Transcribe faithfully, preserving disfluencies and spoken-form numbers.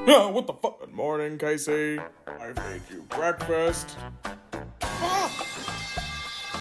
Oh, what the fuck? Good morning, Casey. I've made you breakfast. Ah!